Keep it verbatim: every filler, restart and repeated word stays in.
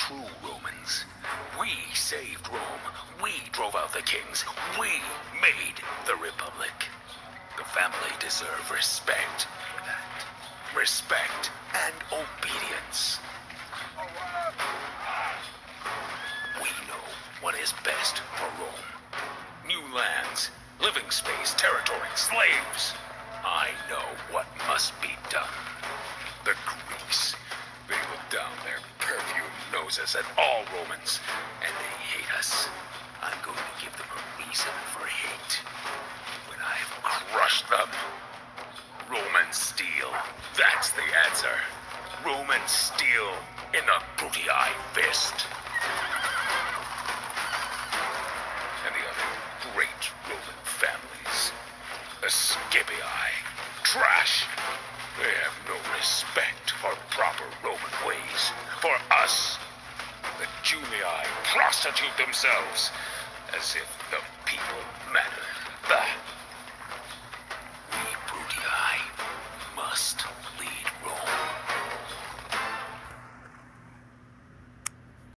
true Romans. We saved Rome. We drove out the kings. We made the Republic. The family deserve respect for that. Respect and obedience. We know what is best for Rome. New lands, living space, territory, slaves. I know what must be done. The Greeks, they look down their perfumed noses at all Romans, and they hate us. I'm going to give them a reason for hate. When I've crushed them, Roman steel, that's the answer. Roman steel in the Brutii fist. And the other great Roman families, the Scipii, trash. They have no respect for proper Roman ways. For us, the Julii prostitute themselves as if the people matter. Bah!